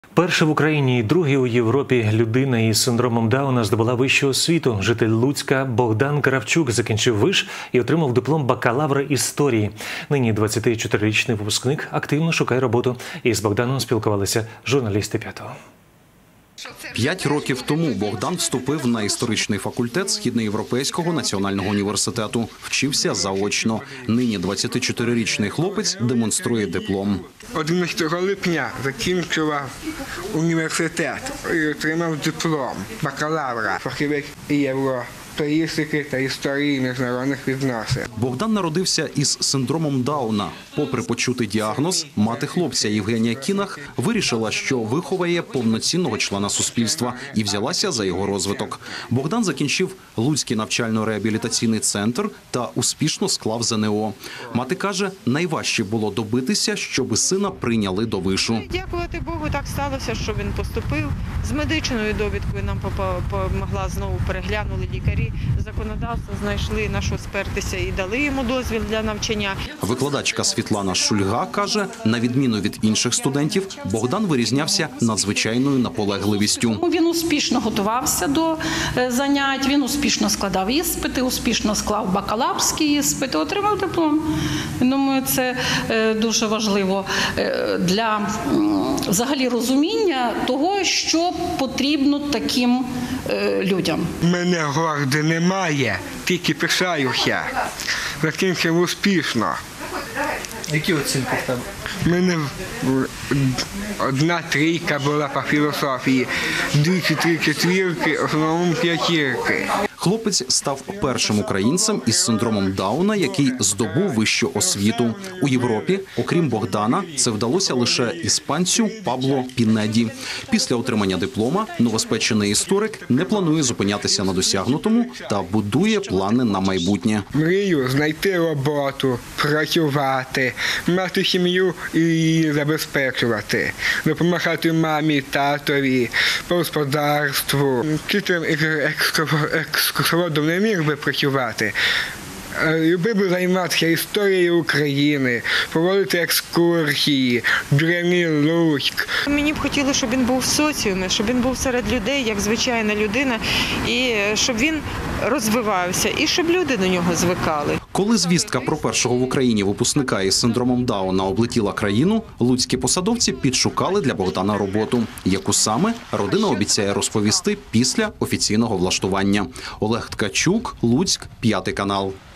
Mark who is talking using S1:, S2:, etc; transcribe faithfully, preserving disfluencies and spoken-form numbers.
S1: Перша в Україні і другий у Європі людина із синдромом Дауна здобула вищу освіту. Житель Луцька Богдан Кравчук закінчив виш і отримав диплом бакалавра історії. Нині двадцятичотирирічний випускник активно шукає роботу. І з Богданом спілкувалися журналісти «П'ятого».
S2: П'ять років тому Богдан вступив на історичний факультет Східноєвропейського національного університету. Вчився заочно. Нині двадцятичотирирічний хлопець демонструє диплом.
S3: одинадцятого липня закінчував університет і отримав диплом бакалавра, фахівець європеїстики та історії міжнародних відносин.
S2: Богдан народився із синдромом Дауна. Попри почутий діагноз, мати хлопця Євгенія Кінах вирішила, що виховає повноцінного члена суспільства і взялася за його розвиток. Богдан закінчив Луцький навчально-реабілітаційний центр та успішно склав ЗНО. Мати каже, найважче було добитися, щоб сина прийняли до вишу.
S4: Дякувати Богу, так сталося, що він поступив. З медичною довідкою нам допомогла знову, переглянули лікарі, законодавство знайшли на що спертися і дали йому дозвіл для навчання.
S2: Викладачка Світлана Шульга каже, на відміну від інших студентів, Богдан вирізнявся надзвичайною наполегливістю.
S5: Він успішно готувався до занять, він успішно складав іспити, успішно склав бакалаврські іспити, отримав диплом. Думаю, це дуже важливо для взагалі розуміння того, що потрібно таким людям.
S3: Мене горди немає, тільки пишаюся. Закінчив успішно.
S6: Які оцінки в тебе?
S3: У мене одна трійка була по філософії, дві чи три четвірки, в основному п'ятірки.
S2: Хлопець став першим українцем із синдромом Дауна, який здобув вищу освіту. У Європі, окрім Богдана, це вдалося лише іспанцю Пабло Пінеді. Після отримання диплома новоспечений історик не планує зупинятися на досягнутому та будує плани на майбутнє.
S3: Мрію знайти роботу, працювати, мати сім'ю і її забезпечувати, допомагати мамі, татові, по господарству. Вчителем екскурсоводом не міг би працювати. Любив би займатися історією України, проводити екскурсії, древній Луцьк.
S4: Мені б хотілося, щоб він був в соціумі, щоб він був серед людей, як звичайна людина, і щоб він розвивався, і щоб люди до нього звикали.
S2: Коли звістка про першого в Україні випускника із синдромом Дауна облетіла країну, луцькі посадовці підшукали для Богдана роботу, яку саме родина обіцяє розповісти після офіційного влаштування. Олег Ткачук, Луцьк, П'ятий канал.